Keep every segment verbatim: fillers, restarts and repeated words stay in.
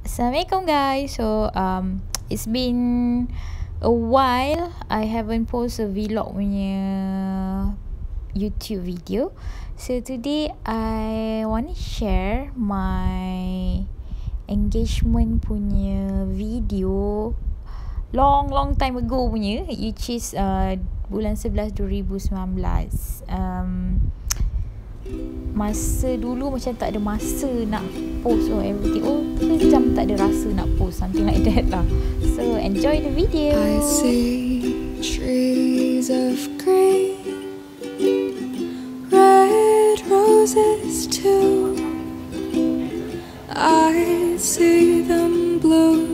Assalamualaikum guys. So um it's been a while I haven't post a vlog punya YouTube video. So today I want to share my engagement punya video long long time ago punya, which is uh, bulan sebelas dua ribu sembilan belas. um, Masa dulu macam tak ada masa nak post or everything. Oh, macam tak ada rasa nak post, something like that lah. So enjoy the video. I see trees of green, red roses too. I see them bloom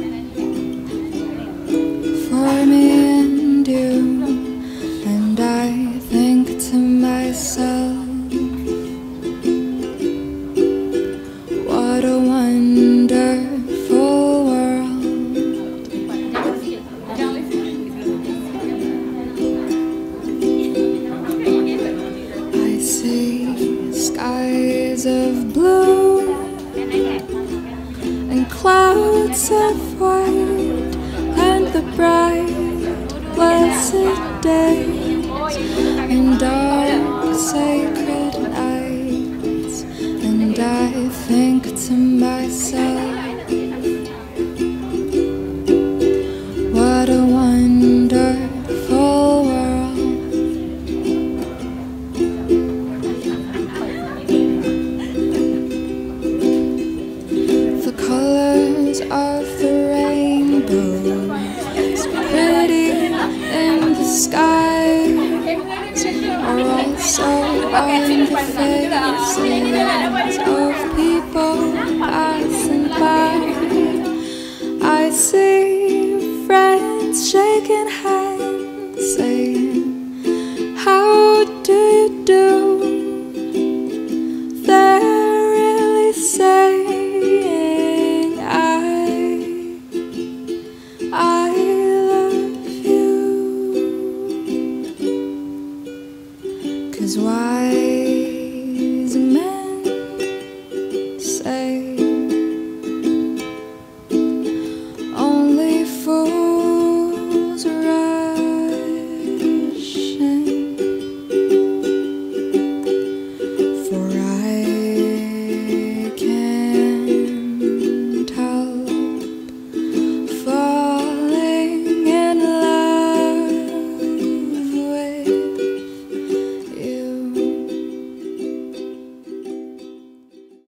for me and you, and I think to myself, what a wonderful world. I see skies of blue and clouds of white, and the bright, blessed days and dark, sacred nights. And I think to myself, what a wonderful world. The colors of the rainbow, so pretty in the sky, are also on the faces of people passing by. I see friends shaking hands